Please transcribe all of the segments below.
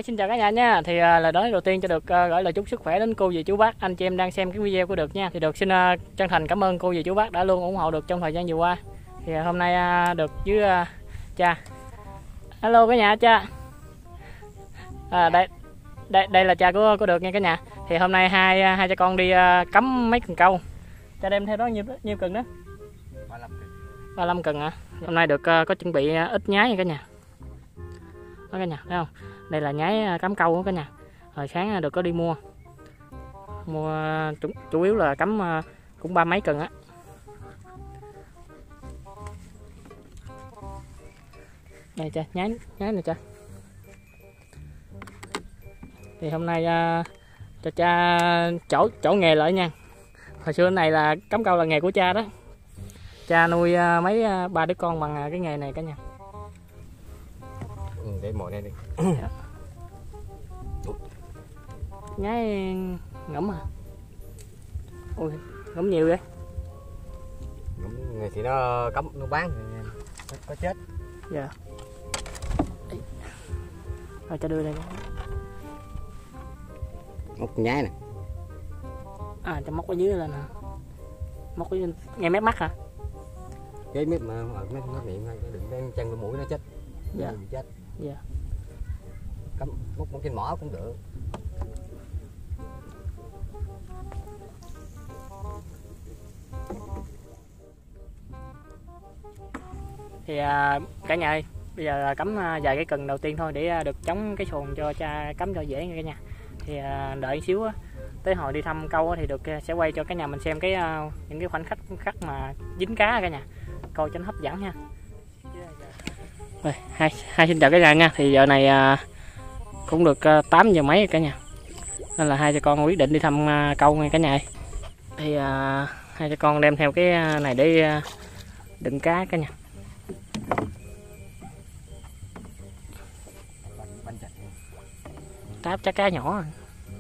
Xin chào cả nhà nha. Thì lời nói đầu tiên cho được gửi lời chúc sức khỏe đến cô dì chú bác anh chị em đang xem cái video của được nha. Thì được xin chân thành cảm ơn cô dì chú bác đã luôn ủng hộ được trong thời gian vừa qua. Thì hôm nay được với cha. Hello cả nhà cha. Đây là cha của được nha cả nhà. Thì hôm nay hai cha con đi cắm mấy cần câu. Cha đem theo đó nhiêu cần đó? 35 cần hả? Hôm nay được có chuẩn bị ít nhái nha cả nhà. Đó cả nhà, thấy không? Đây là nhái cắm câu đó cả nhà. Hồi sáng được có đi mua chủ yếu là cắm cũng 30 mấy cần á. Đây cha, nhái này cha. Thì hôm nay cho cha chỗ nghề lại nha. Hồi xưa này là cắm câu là nghề của cha đó. Cha nuôi ba đứa con bằng cái nghề này cả nhà. Để mồi đây đi. Nhái ngẫm à. Ôi, ngẫm nhiều vậy. Ngẫm người thì nó cắm nó bán có chết. Dạ. Rồi cho đưa đây. Một nhái nè. Cho móc ở dưới lên hả? Móc ở dưới, ngay mép mắt hả? Cái mép mà ở mép miệng đừng cái chân cái mũi nó chết. Dạ. Chết. Dạ. Cắm móc trên mỏ cũng được. Thì cả nhà ơi, bây giờ cắm vài cái cần đầu tiên thôi để được chống cái xuồng cho cha cắm cho dễ nha cả nhà. Thì đợi xíu tới hồi đi thăm câu thì được sẽ quay cho cả nhà mình xem cái những cái khoảnh khắc mà dính cá cả nhà, coi cho nó hấp dẫn ha. Rồi, hai xin chào cả nhà nha. Thì giờ này cũng được 8 giờ mấy cả nhà, nên là hai cha con quyết định đi thăm câu nha cả nhà ơi. Thì hai cha con đem theo cái này để đựng cá cả nhà. Táp chắc cá nhỏ rồi.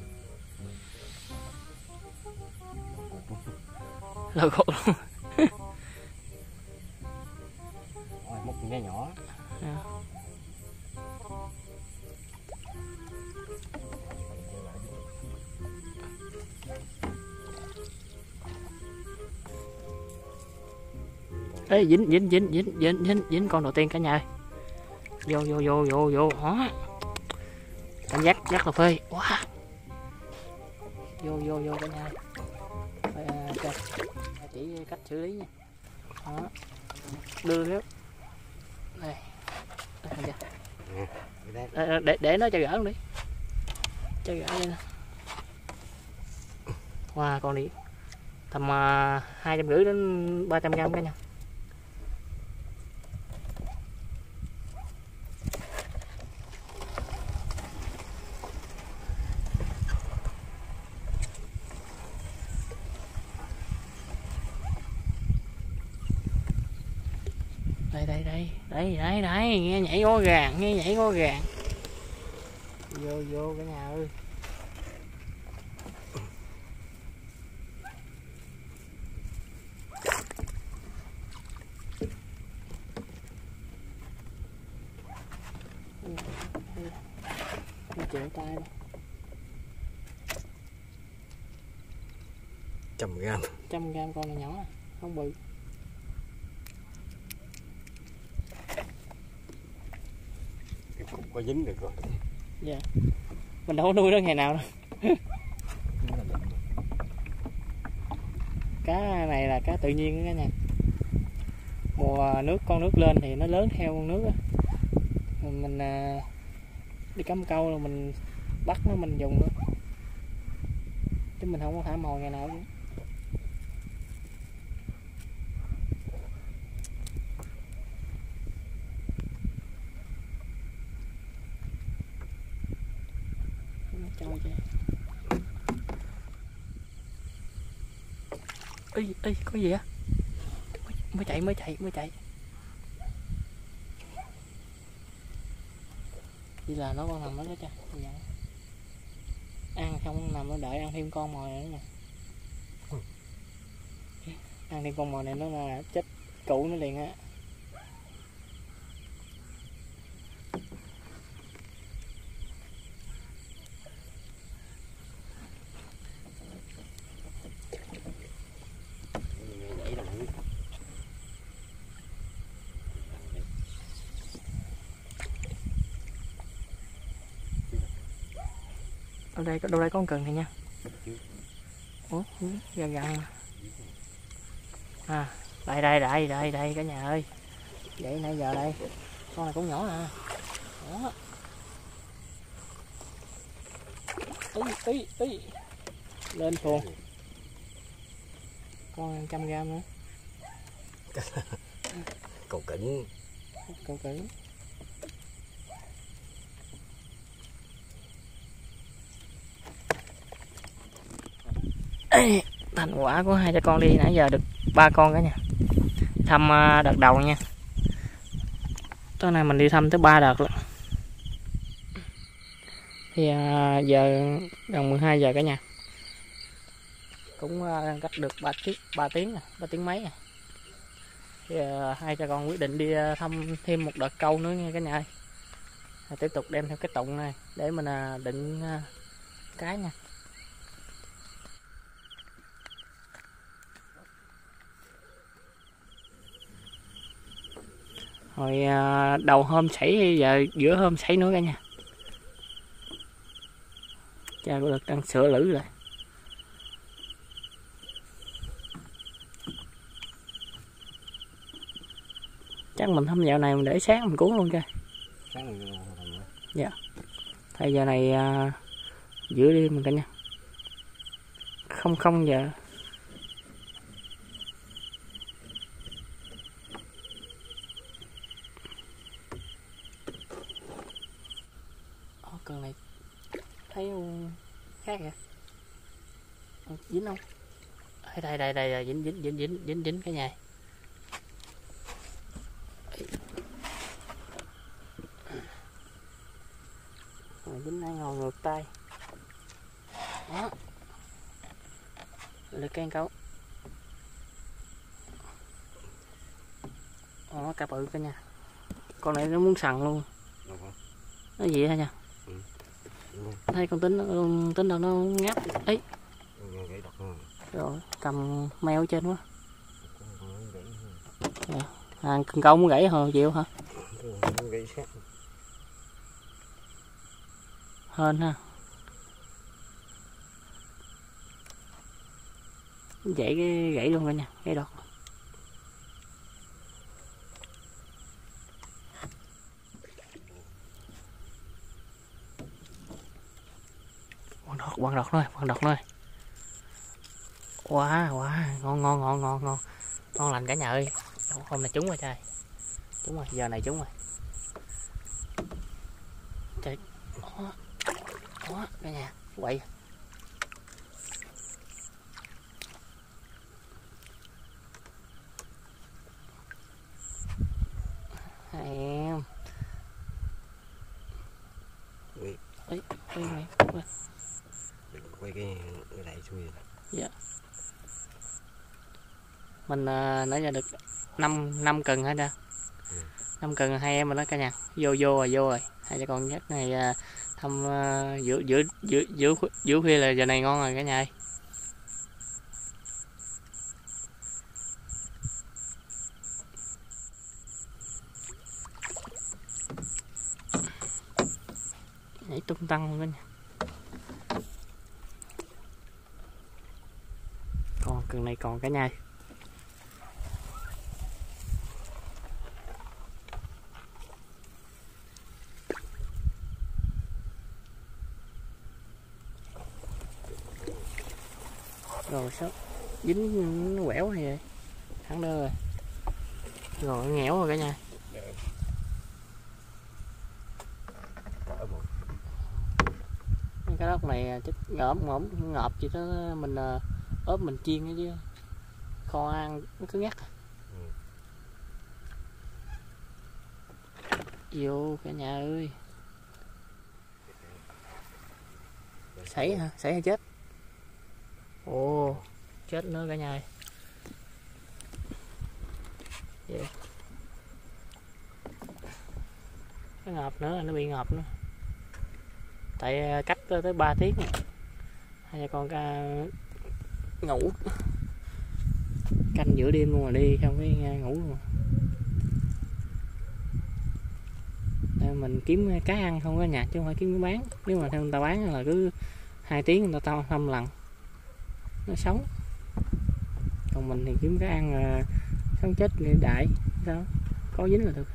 Lôi cột luôn. Một con nhỏ. Ê, dính con đầu tiên cả nhà ơi. Vô đó. Cảm giác rất là phê. Wow. Vô cả nhà. Chỉ cách xử lý nha. Đó. Đưa léo. Đây. Để nó cho gỡ luôn đi. Cho gỡ đây nè. Wow, con đi tầm 250 đến 300 gram cả nhà. Đây, nghe nhảy có gàng, vô cả nhà ơi. Chịu tay đâu. 100 gram con này nhỏ không bự. Cũng có dính được rồi. Dạ. Mình đâu có nuôi đó ngày nào đâu. Cá này là cá tự nhiên đó cả nhà. Mùa con nước lên thì nó lớn theo con nước đó. Mình đi cắm câu là mình bắt nó mình dùng nữa. Chứ mình không có thả mồi ngày nào nữa. Ê, có gì á? Mới chạy. Vậy là nó con nằm đó cha. Ăn xong nằm nó đợi ăn thêm con mồi nữa nè. Ăn thêm con mồi này nó là chết cụ nó liền á. đâu đây có con cần này nha. Ủa, gần gần à, đây cả nhà ơi, vậy nãy giờ đây con này cũng nhỏ à. Đó. Ý lên xuồng con 100 gram nữa. Cầu kỉnh. Thành quả của hai cha con đi nãy giờ được 3 con cả nhà. Thăm đợt đầu nha. Tối nay mình đi thăm tới 3 đợt lận. Thì giờ gần 12 giờ cả nhà. Cũng cách được 3 tiếng mấy. Thì hai cha con quyết định đi thăm thêm một đợt câu nữa nha cả nhà ơi. Tiếp tục đem theo cái tụng này để mình định cái nha. Hồi đầu hôm sảy, giờ giữa hôm sảy nữa cả nhà. Cha của Lực đang sửa lưỡi rồi. Chắc mình thăm dạo này mình để sáng mình cuốn luôn cha. Dạ. Tại giờ này giữa đêm mình cả nhà. 00 giờ. Con này thấy khác kìa. Dính không? Đây dính cái nhà. Dính này ngồi ngược tay. Đó. Lực can câu. Cá bự cả nhà. Con này nó muốn sằn luôn. Nó gì hả nha? Thấy con tính đâu nó ngáp ấy. Rồi cầm meo trên quá. Cần câu muốn gãy hồi chịu hả? Hên ha. Vậy cái gãy luôn cả nha, gãy đọt. Quăng đọt thôi. Wow, ngon lành cả nhà ơi. Hôm nay trúng rồi trai. Trúng rồi, giờ này trúng rồi. Trời. Đó, cả nhà, quậy. Hai em. Quay cái đẩy xuôi. Dạ. Mình nãy giờ được 5 cần hết ra. 5 cần hai em mình đó cả nhà. Vô rồi. Hai cha con nhắc này thăm giữa khuya là giờ này ngon rồi cả nhà ơi. Nhảy tung tăng luôn cả nhà. Còn cần này còn cả nhà. Rồi sao dính nó quẻo này vậy, thẳng đơ rồi, rồi nghẽo rồi cả nhà. Cái đất này chắc ngợp chỉ đó mình ốp mình chiên đó chứ kho ăn nó cứ ngắt. Vô cả nhà ơi. Sảy hả? Sảy hay chết? Ồ, chết nữa cả nhà ơi. Vậy. Nó ngợp nữa, nó bị ngợp nữa. Tại cách tới 3 tiếng này. Hai cha con ngủ canh giữa đêm luôn mà đi không cái ngủ luôn. Để mình kiếm cá ăn không có nhà chứ không phải kiếm cái bán. Nếu mà theo người ta bán là cứ 2 tiếng người ta 5 lần nó sống. Còn mình thì kiếm cái ăn sống chết để đại sao có dính là được.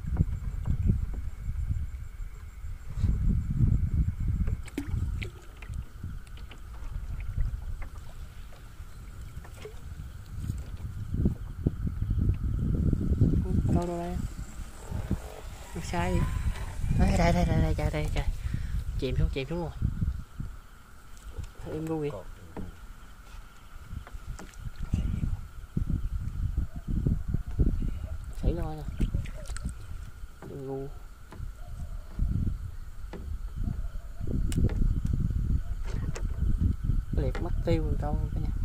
Đâu đây sai đi. Đây trời, chìm xuống rồi. Im gu vậy. Xảy lo nè. Im gu. Liệt mất tiêu rồi câu cả nhà.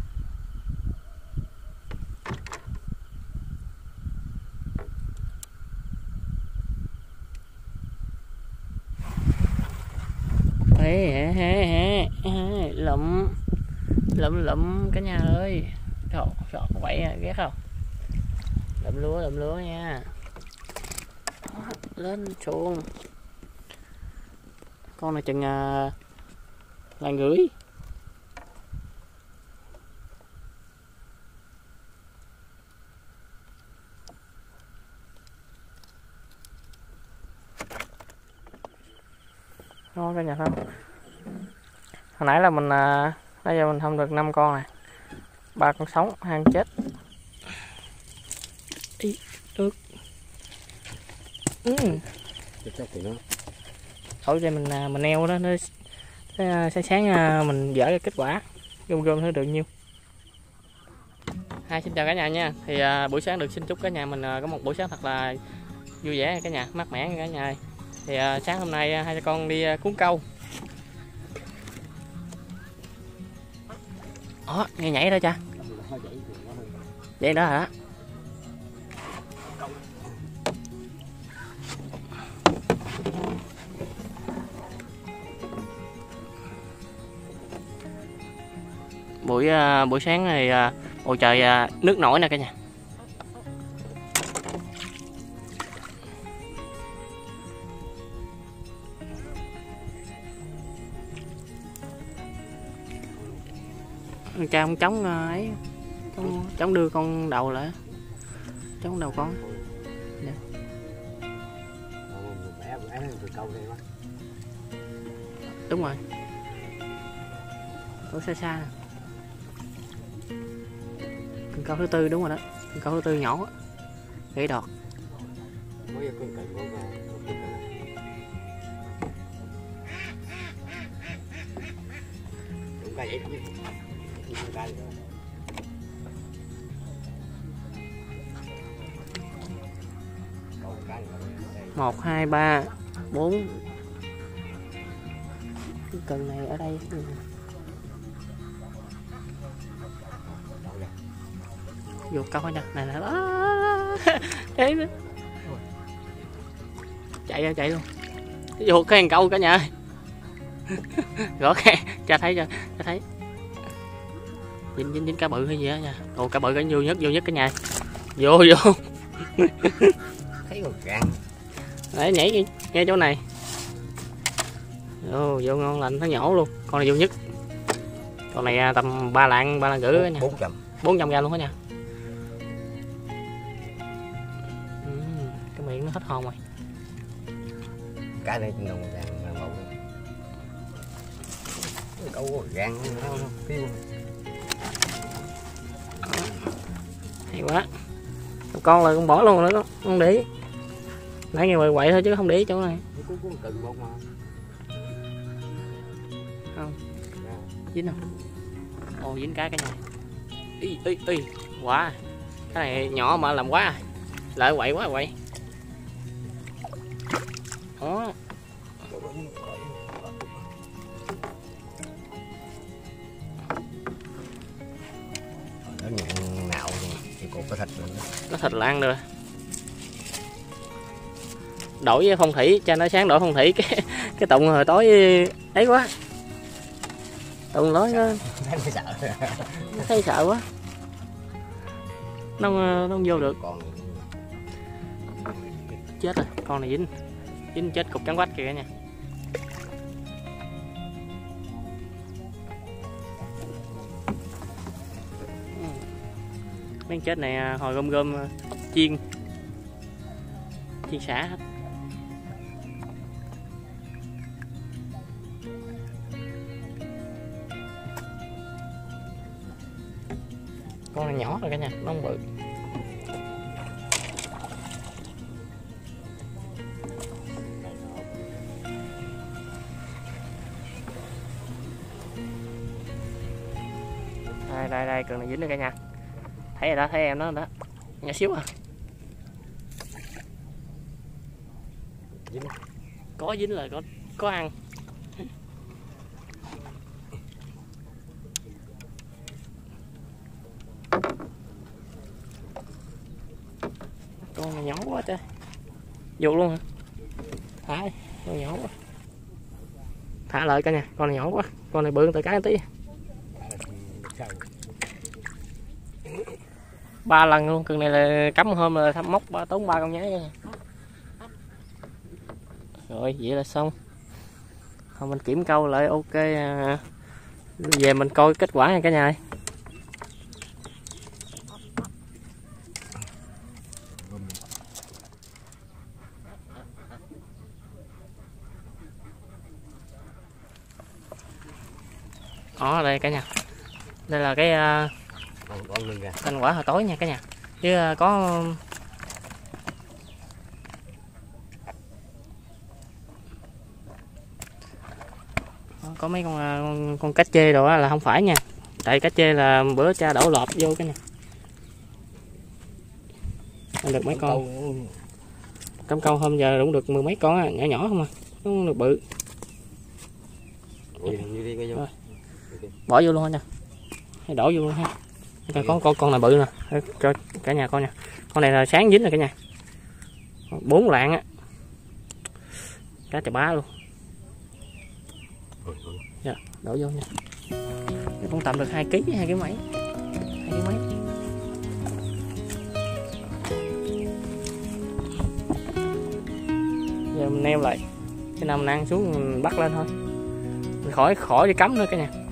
Lụm cả nhà ơi. Trời quậy ghét không? Lụm lúa nha. Đó, lên xuồng. Con này chừng là gửi. Đó cả nhà không? Hồi nãy là mình bây giờ mình không được 5 con này, 3 con sống, 2 con chết. Ý, ướt. Thôi đây mình neo đó, nó sáng mình dỡ cái kết quả gom nó được nhiêu. Xin chào cả nhà nha. Thì buổi sáng được xin chúc cả nhà mình có một buổi sáng thật là vui vẻ cả nhà, mát mẻ cả nhà. Thì sáng hôm nay hai cha con đi cuốn câu. Đó, nghe nhảy đó cha. Vậy đó hả? Buổi sáng này ôi trời nước nổi nè cả nhà. Cha không chống ấy, chống đưa con đầu lại, chống đầu con. Dạ. Đúng rồi. Ở xa xa. Cần câu thứ tư đúng rồi đó. Cần câu thứ tư nhỏ gãy đọt. Một, 2, 3, 4. Cái cần này ở đây. Vô câu nha. Này là đấy nữa. Chạy luôn. Vô cái hàng câu cả nhà ơi. Gõ khe, cha thấy. Dính cá bự hay gì á nha. Ồ, cá bự cái vô nhất cả nhà. Vô. Thấy còn cạn. Đấy, nhảy ngay chỗ này. Vô ngon lành, nó nhổ luôn. Con này vô nhất. Con này tầm 3 lạng rưỡi cả nhà. 400 gram luôn đó nha. Cái miệng nó hết hồn rồi. Cái này trên đồng vàng màu. Đâu có gan nó tiêu. Hay quá. Con là con bỏ luôn rồi đó, không để ý. Nãy nghe quậy thôi chứ không để ý chỗ này. Không. Dính không? Ồ, dính cá nhà. Ý. Quá. Cái này nhỏ mà làm quá. Lại quậy quá quậy. Đó. Nó nhận nạo thì cũng có thịt luôn. Nó thịt là ăn được. Đổi phong thủy, cho nó sáng đổi phong thủy cái tụng hồi tối ấy quá. Tụng nói nó thấy sợ quá. Nó không vô được. Chết rồi, con này dính chết cục trắng quách kìa nha. Mấy chết này hồi gom chiên xả hết. Con này nhỏ rồi cả nhà, nó không bự. Đây cần này dính rồi cả nhà. Thấy rồi đó, thấy em nó đó. Nhỏ xíu à. Dính. Có dính là có ăn. Con này nhỏ quá trời. Vô luôn hả? Thả đi, con nhỏ quá. Thả lại cả nhà, con này nhỏ quá. Con này bự hơn từ cái tí. 3 lần luôn, cần này là cắm hôm là thăm móc tốn 3 con nhái nha. Rồi vậy là xong. Thôi mình kiểm câu lại ok, về mình coi kết quả nha cả nhà ơi. Đó đây cả nhà, đây là cái thành quả hồi tối nha cả nhà, chứ có mấy con cá chê rồi là không phải nha, tại cá chê là bữa cha đổ lọp vô cái nè, được mấy con cắm câu hôm giờ cũng được 10 mấy con á, nhỏ nhỏ không à, nó không được bự. Rồi. Bỏ vô luôn nha, hay đổ vô luôn ha. Con này bự nè, cho cả nhà coi nha, con này là sáng dính rồi cả nhà, 4 lạng á, cá chà bá luôn. Dạ, đổ vô nha. Con tầm được 2 kg, 2 kg mấy, 2 kg mấy. Giờ mình neo lại, cái nào mình ăn xuống mình bắt lên thôi, khỏi đi cắm nữa cả nhà.